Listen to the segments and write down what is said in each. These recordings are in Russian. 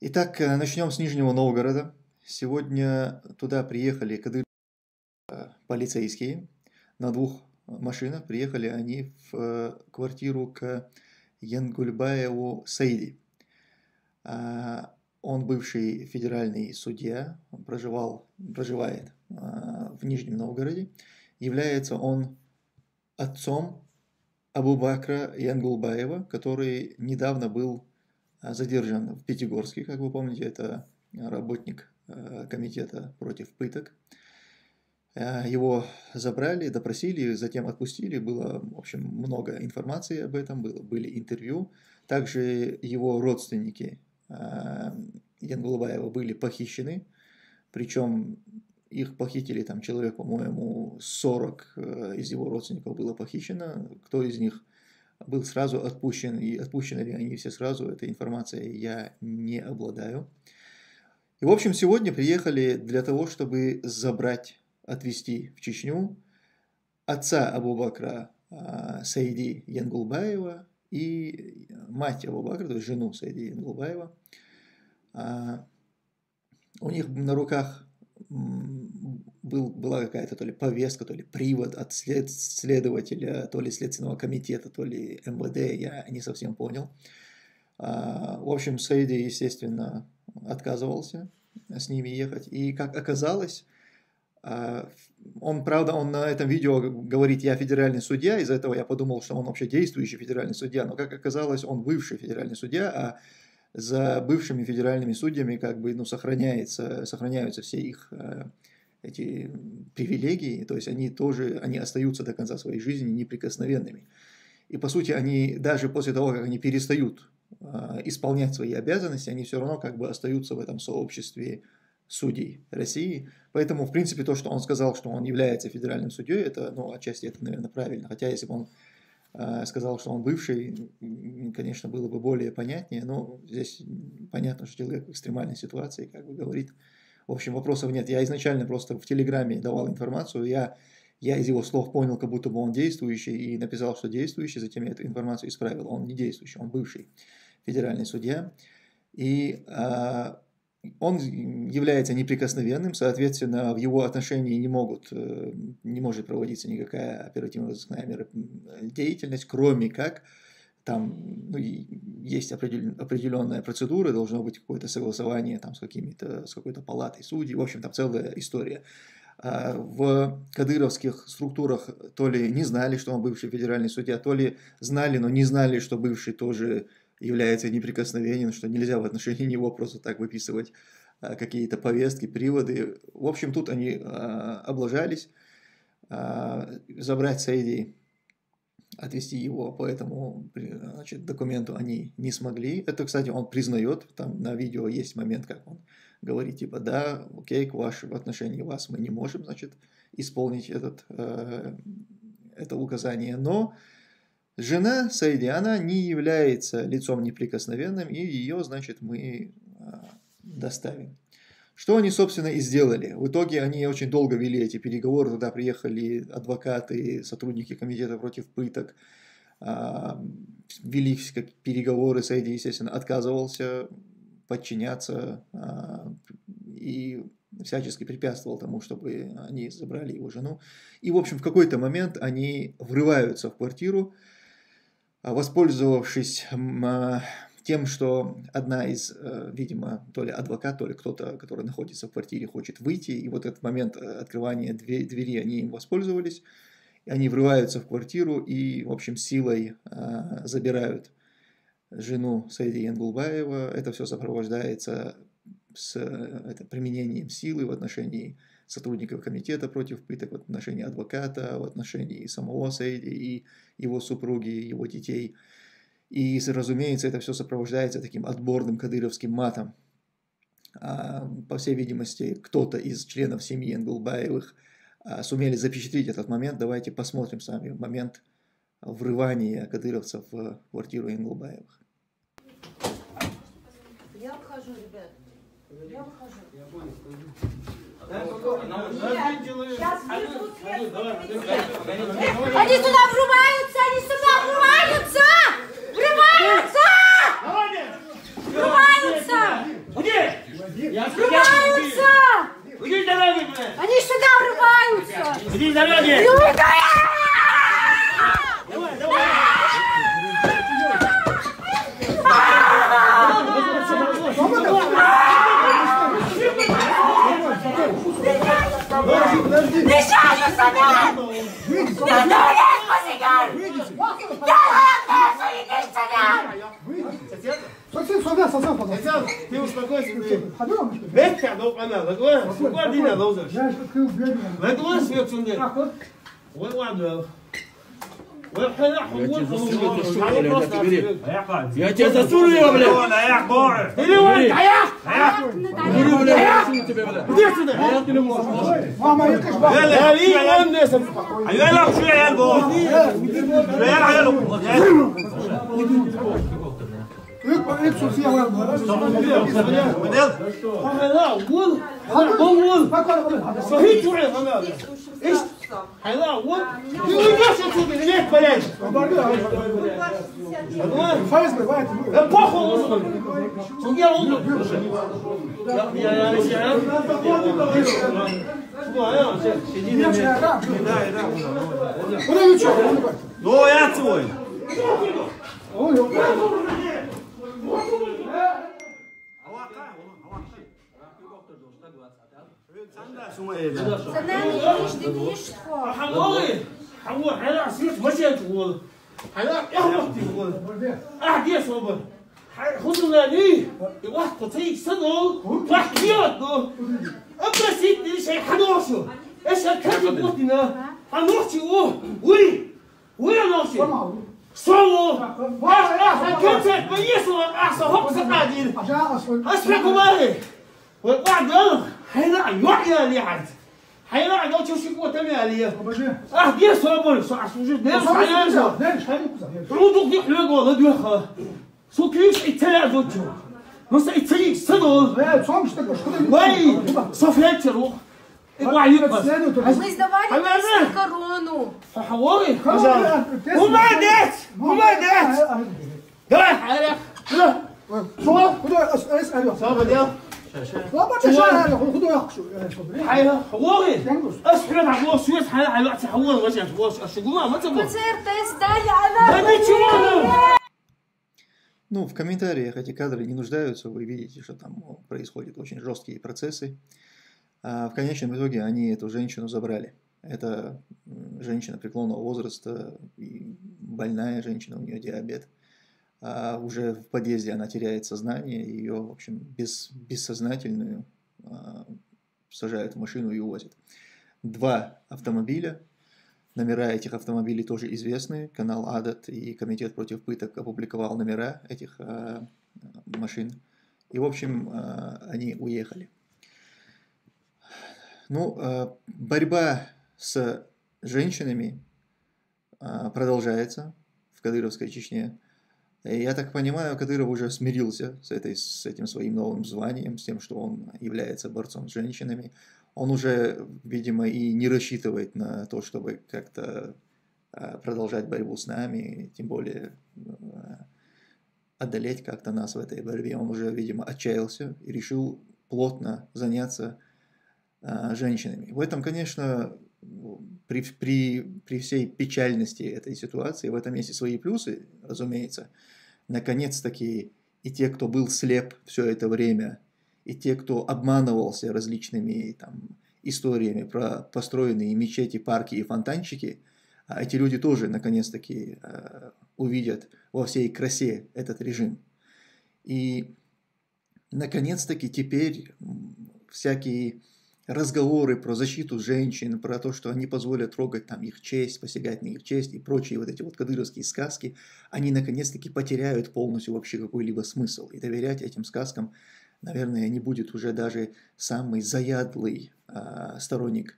Итак, начнем с Нижнего Новгорода. Сегодня туда приехали полицейские на двух машинах. Приехали они в квартиру к Янгульбаеву Саиди. Он бывший федеральный судья, он проживает в Нижнем Новгороде. Является он отцом Абу-Бакра Янгулбаева, который недавно был задержан в Пятигорске, как вы помните, это работник комитета против пыток. Его забрали, допросили, затем отпустили. Было, в общем, много информации об этом, были интервью. Также его родственники Янгулбаева были похищены, причем их похитили там человек, по-моему, 40 из его родственников было похищено. Кто из них был сразу отпущен, и отпущены ли они все сразу, этой информацией я не обладаю. И, в общем, сегодня приехали для того, чтобы забрать, отвезти в Чечню отца Абу-Бакра Саиди Янгулбаева и мать Абу-Бакра, то есть жену Саиди Янгулбаева. У них на руках была какая-то то ли повестка, то ли привод от следователя, то ли Следственного комитета, то ли МВД, я не совсем понял. В общем, Саиди, естественно, отказывался с ними ехать. И, как оказалось, он на этом видео говорит: я федеральный судья, из-за этого я подумал, что он вообще действующий федеральный судья, но, как оказалось, он бывший федеральный судья, а за бывшими федеральными судьями сохраняются все их эти привилегии, то есть они остаются до конца своей жизни неприкосновенными. И по сути они, даже после того, как они перестают исполнять свои обязанности, они все равно остаются в этом сообществе судей России. Поэтому, в принципе, то, что он сказал, что он является федеральным судьей, это, отчасти это, наверное, правильно. Хотя, если бы он сказал, что он бывший, конечно, было бы более понятнее, но здесь понятно, что человек в экстремальной ситуации, говорит. В общем, вопросов нет. Я изначально просто в Телеграме давал информацию, я из его слов понял, как будто бы он действующий, и написал, что действующий, затем я эту информацию исправил. Он не действующий, он бывший федеральный судья. И он является неприкосновенным, соответственно, в его отношении не может проводиться никакая оперативно-розыскная деятельность, кроме как там есть определенная процедура, должно быть какое-то согласование там, с какой-то палатой судей, в общем, там целая история. В кадыровских структурах то ли не знали, что он бывший федеральный судья, то ли знали, но не знали, что бывший тоже является неприкосновенен, что нельзя в отношении него просто так выписывать какие-то повестки, приводы. В общем, тут они облажались. Забрать Саиди, отвезти его по этому документу они не смогли. Это, кстати, он признает, там на видео есть момент, как он говорит, типа, да, окей, в отношении вас мы не можем, исполнить это указание, но жена Саиди, она не является лицом неприкосновенным, и ее, мы доставим. Что они, собственно, и сделали. В итоге они очень долго вели эти переговоры, туда приехали адвокаты, сотрудники комитета против пыток, вели переговоры, Саиди, естественно, отказывался подчиняться и всячески препятствовал тому, чтобы они забрали его жену. И, в общем, в какой-то момент они врываются в квартиру, воспользовавшись тем, что одна из, видимо, то ли адвокат, то ли кто-то, который находится в квартире, хочет выйти, и вот этот момент открывания двери, они им воспользовались, и они врываются в квартиру и, в общем, силой забирают жену Саиди Янгулбаева. Это все сопровождается применением силы в отношении сотрудников комитета против пыток, в отношении адвоката, в отношении самого Саиди и его супруги, его детей. И, разумеется, это все сопровождается таким отборным кадыровским матом. По всей видимости, кто-то из членов семьи Янгулбаевых сумели запечатлеть этот момент. Давайте посмотрим с вами момент врывания кадыровцев в квартиру Янгулбаевых. Я выхожу, ребят. Я выхожу. Я понял. Сейчас внизу Они сюда врываются! Они сюда врываются! Врываются! Врываются! Врываются! Иди с дороги, блядь! Они сюда врываются! Иди с дороги! Давай, давай! Deixa eu sonhar! Eu não ia conseguir! Хотел, ты успокойся, блядь. تعدوق أنا لقوه سكوا دينا لوزر لقوه سويت سندي وين Я тебя засуну, блядь! يا قاعد Или он, يا لا لي وين الناس ايوه لا شو يا قاعد هلا وين يقول شو تبي ليك بلاش باخو شو يا 너 야, твой. حموري حمور حلا سيت مشيت تقول حلا اهبط تقول احدي صوب خذنا لي واحد تطيق صدر واحد يوت أبى سيدي شيء حنوشو إيش الكلام بوتنا حنوشي وي نوشي صوو كنت بيسوا أحسن هوك سقادين أسمعكم مالي وبعد حيلا يوحيا لي عاد حيلا لو تشوفي قوة تمالية دي صوبر سوجد ناس حيلا رودو دي حلوة ولا دوخة سو كيش إتلا دوتشو نص إتلي صدر وي صفيت روح Мы сдавали корону. حواري ومادت قاعد حالك صابر يا حيلا حواري اسحب على الوش شويه حيلا على الوقت حواري وجهك وش الشجوع ما تبغى Ну, в комментариях эти кадры не нуждаются, вы видите, что там происходят очень жесткие процессы. А в конечном итоге они эту женщину забрали. Это женщина преклонного возраста, и больная женщина, у нее диабет. А уже в подъезде она теряет сознание, ее, в общем, бессознательную сажают в машину и увозят. 2 автомобиля. Номера этих автомобилей тоже известны. Канал Адат и Комитет против пыток опубликовал номера этих машин. И, в общем, они уехали. Ну, борьба с женщинами продолжается в Кадыровской Чечне. И я так понимаю, Кадыров уже смирился с этим своим новым званием, с тем, что он является борцом с женщинами. Он уже, видимо, и не рассчитывает на то, чтобы как-то продолжать борьбу с нами, тем более одолеть как-то нас в этой борьбе. Он уже, видимо, отчаялся и решил плотно заняться женщинами. В этом, конечно, при всей печальности этой ситуации, в этом есть и свои плюсы, разумеется. Наконец-таки и те, кто был слеп все это время, и те, кто обманывался различными там историями про построенные мечети, парки и фонтанчики, эти люди тоже наконец-таки увидят во всей красе этот режим. И наконец-таки теперь всякие разговоры про защиту женщин, про то, что они позволят трогать там их честь, посягать на их честь и прочие вот эти вот кадыровские сказки, они наконец-таки потеряют полностью вообще какой-либо смысл. И доверять этим сказкам, наверное, не будет уже даже самый заядлый сторонник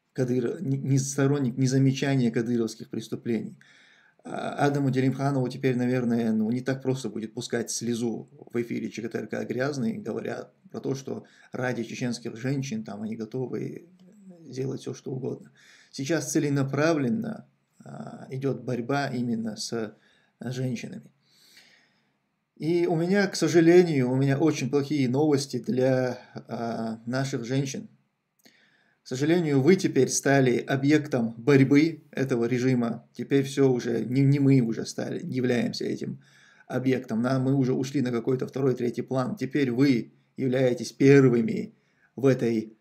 незамечания кадыровских преступлений. Адаму Делимханову теперь, наверное, не так просто будет пускать слезу в эфире ЧГТРК «Грязный», говоря про то, что ради чеченских женщин там они готовы сделать все, что угодно. Сейчас целенаправленно идет борьба именно с женщинами. И у меня, к сожалению, у меня очень плохие новости для наших женщин. К сожалению, вы теперь стали объектом борьбы этого режима. Теперь все уже, не мы уже стали, являемся этим объектом. Мы уже ушли на какой-то второй, третий план. Теперь вы являетесь первыми в этой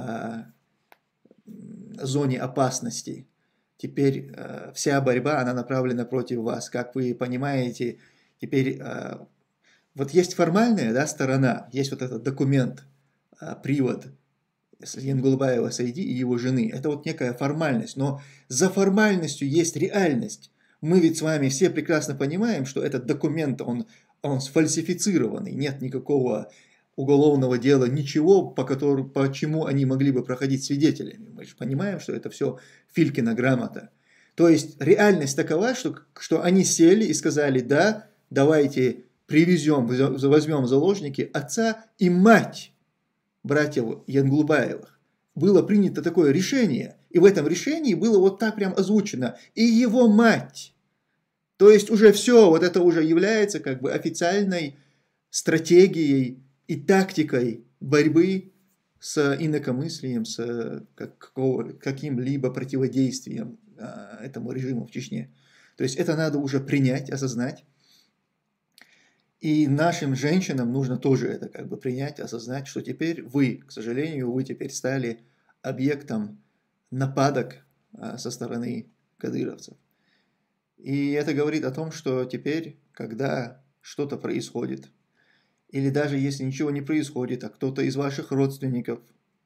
зоне опасности. Теперь вся борьба, она направлена против вас. Как вы понимаете, теперь вот есть формальная, да, сторона, есть вот этот документ, привод Янгулбаева Саиди и его жены. Это вот некая формальность, но за формальностью есть реальность. Мы ведь с вами все прекрасно понимаем, что этот документ, он сфальсифицированный, нет никакого уголовного дела, ничего, по чему они могли бы проходить свидетелями. Мы же понимаем, что это все Филькина грамота. То есть реальность такова, что они сели и сказали: да, давайте возьмем в заложники отца и мать братьев Янгулбаевых. Было принято такое решение, и в этом решении было вот так прям озвучено: и его мать. То есть уже все, вот это уже является как бы официальной стратегией и тактикой борьбы с инакомыслием, с каким-либо противодействием этому режиму в Чечне. То есть это надо уже принять, осознать. И нашим женщинам нужно тоже это как бы принять, осознать, что теперь вы, к сожалению, вы теперь стали объектом нападок со стороны кадыровцев. И это говорит о том, что теперь, когда что-то происходит, или даже если ничего не происходит, а кто-то из ваших родственников,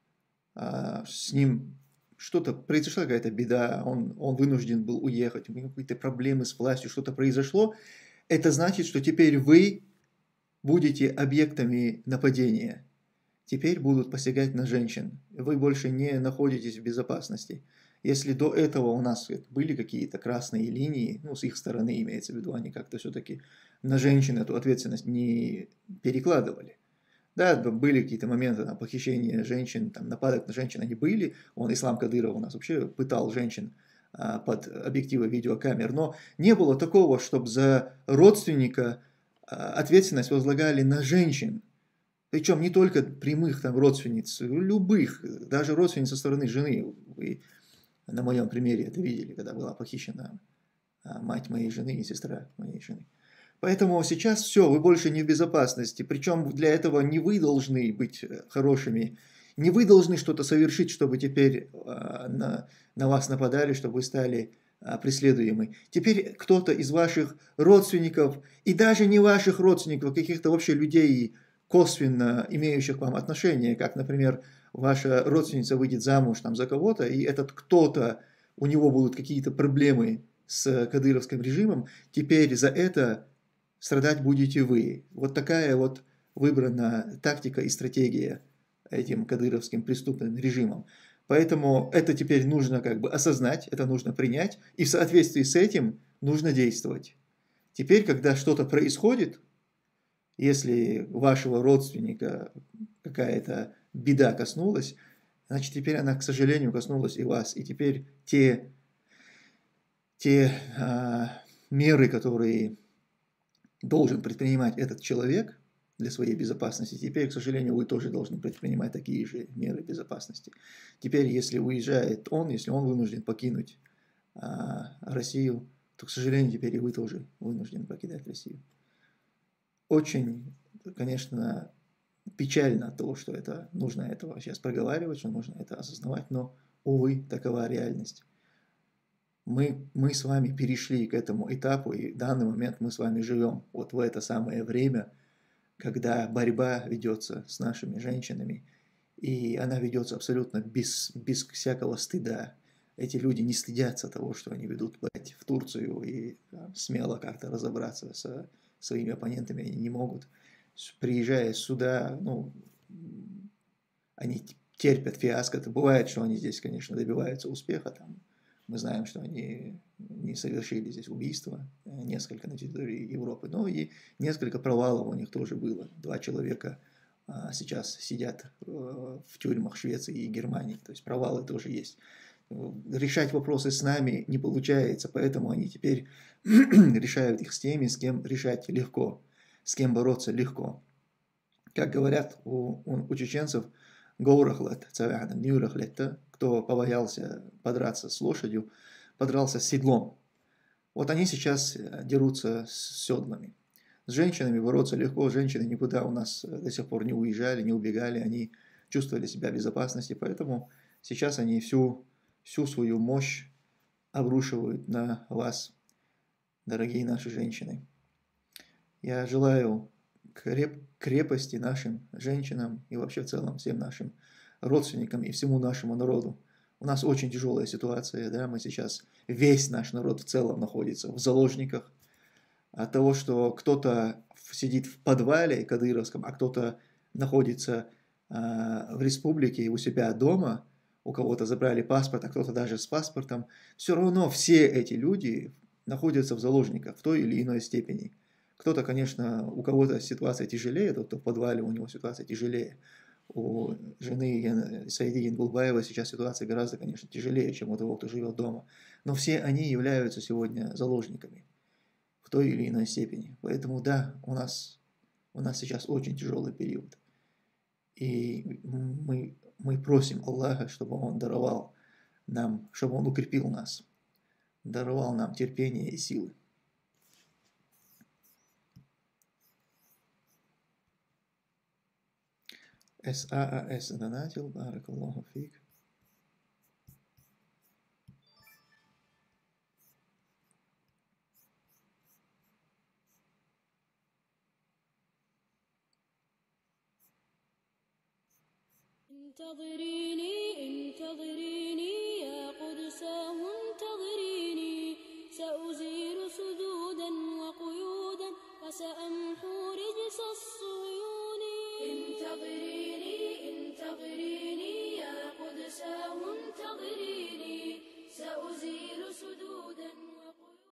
с ним что-то произошла, какая-то беда, он вынужден был уехать, у него какие-то проблемы с властью, что-то произошло, это значит, что теперь вы будете объектами нападения. Теперь будут посягать на женщин. Вы больше не находитесь в безопасности. Если до этого у нас были какие-то красные линии, ну, с их стороны имеется в виду, они как-то все-таки на женщин эту ответственность не перекладывали. Да, были какие-то моменты на похищение женщин, там, нападок на женщин, они были. Ислам Кадыров у нас вообще пытал женщин под объективы видеокамер. Но не было такого, чтобы за родственника ответственность возлагали на женщин. Причем не только прямых там родственниц, любых, даже родственниц со стороны жены. Вы на моем примере это видели, когда была похищена мать моей жены и сестра моей жены. Поэтому сейчас все, вы больше не в безопасности. Причем для этого не вы должны быть хорошими, не вы должны что-то совершить, чтобы теперь на вас нападали, чтобы вы стали преследуемы. Теперь кто-то из ваших родственников, и даже не ваших родственников, каких-то вообще людей, косвенно имеющих к вам отношение, как, например, ваша родственница выйдет замуж там за кого-то, и этот кто-то, у него будут какие-то проблемы с кадыровским режимом, теперь за это страдать будете вы. Вот такая вот выбрана тактика и стратегия этим кадыровским преступным режимом. Поэтому это теперь нужно как бы осознать, это нужно принять, и в соответствии с этим нужно действовать. Теперь, когда что-то происходит, если вашего родственника какая-то беда коснулась, значит, теперь она, к сожалению, коснулась и вас. И теперь те меры, которые должен предпринимать этот человек для своей безопасности, теперь, к сожалению, вы тоже должны предпринимать такие же меры безопасности. Теперь, если уезжает он, если он вынужден покинуть Россию, то, к сожалению, теперь и вы тоже вынуждены покидать Россию. Очень, конечно, печально от того, что нужно этого сейчас проговаривать, что нужно это осознавать, но, увы, такова реальность. Мы с вами перешли к этому этапу, и в данный момент мы с вами живем вот в это самое время, когда борьба ведется с нашими женщинами, и она ведется абсолютно без всякого стыда. Эти люди не стыдятся того, что они ведут в Турцию, и смело как-то разобраться со своими оппонентами они не могут. Приезжая сюда, они терпят фиаско. Это бывает, что они здесь, конечно, добиваются успеха. Там, мы знаем, что они не совершили здесь убийства, несколько на территории Европы, но и несколько провалов у них тоже было. 2 человека сейчас сидят в тюрьмах Швеции и Германии, то есть провалы тоже есть. Решать вопросы с нами не получается, поэтому они теперь решают их с теми, с кем решать легко. с кем бороться легко. Как говорят у чеченцев, гоурахлет, цавяхна, нюрахлетта, кто побоялся подраться с лошадью, подрался с седлом. Вот они сейчас дерутся с седлами. С женщинами бороться легко, женщины никуда у нас до сих пор не уезжали, не убегали, они чувствовали себя в безопасности, поэтому сейчас они всю свою мощь обрушивают на вас, дорогие наши женщины. Я желаю крепости нашим женщинам и вообще в целом всем нашим родственникам и всему нашему народу. У нас очень тяжелая ситуация, да, мы сейчас, весь наш народ в целом находится в заложниках от того, что кто-то сидит в подвале кадыровском, а кто-то находится в республике у себя дома, у кого-то забрали паспорт, а кто-то даже с паспортом, все равно все эти люди находятся в заложниках в той или иной степени. Кто-то, конечно, у кого-то ситуация тяжелее, тот, кто в подвале, у него ситуация тяжелее. У жены Саиди Янгулбаева сейчас ситуация гораздо, конечно, тяжелее, чем у того, кто живет дома. Но все они являются сегодня заложниками в той или иной степени. Поэтому да, у нас сейчас очень тяжелый период. И мы просим Аллаха, чтобы Он даровал нам, чтобы Он укрепил нас, даровал нам терпение и силы. СААС донатил, баракаллаху фик. انتظريني يا قدساه انتظريني سأزيل سدودا وقيودا وسأمنع